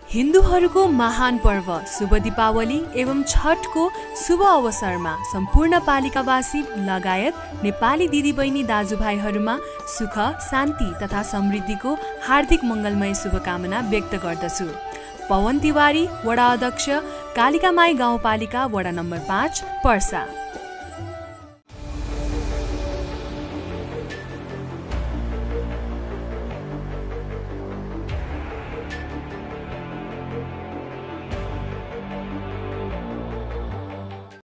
हिन्दूहरूको महान पर्व शुभ दीपावली एवं छठको शुभ अवसरमा सम्पूर्ण पालिकावासी लगायत नेपाली दिदीबहिनी दाजुभाइहरूमा सुख शान्ति तथा समृद्धिको हार्दिक मङ्गलमय शुभकामना व्यक्त गर्दछु। पवन तिवारी, वडा अध्यक्ष, कालिकामाई गाउँपालिका, वडा नम्बर 5, पर्सा।